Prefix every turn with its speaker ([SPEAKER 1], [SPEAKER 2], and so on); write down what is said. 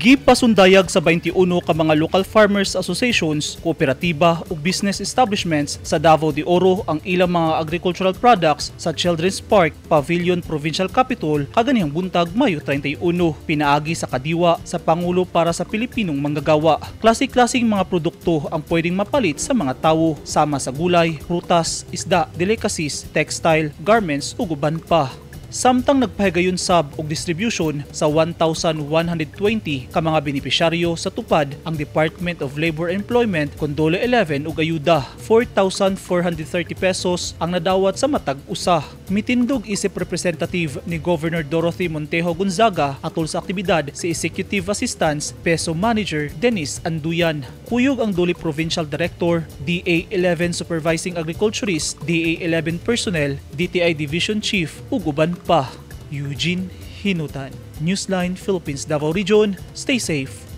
[SPEAKER 1] Gipasundayag sa 21 ka mga local farmers associations, kooperatiba ug business establishments sa Davao de Oro ang ilang mga agricultural products sa Children's Park, Pavilion Provincial Capitol kaganihang buntag Mayo 31. Pinaagi sa kadiwa sa Pangulo para sa Pilipinong manggagawa. Klase-klaseng mga produkto ang pwedeng mapalit sa mga tawo, sama sa gulay, prutas, isda, delicacies, textile, garments ug uban pa. Samtang nagpahigayon sab og distribution sa 1,120 ka mga benepisyaryo sa tupad ang Department of Labor and Employment Condole 11 ug ayuda. 4,430 pesos ang nadawat sa matag usa. Mitindog isip representative ni Governor Dorothy Montejo Gonzaga atol sa aktibidad si Executive Assistant Peso Manager Dennis Anduyan. Kuyog ang Duli Provincial Director, DA11 Supervising Agriculturist, DA11 Personnel, DTI Division Chief ug uban pa. Eugene Hinutan, Newsline Philippines, Davao Region. Stay safe.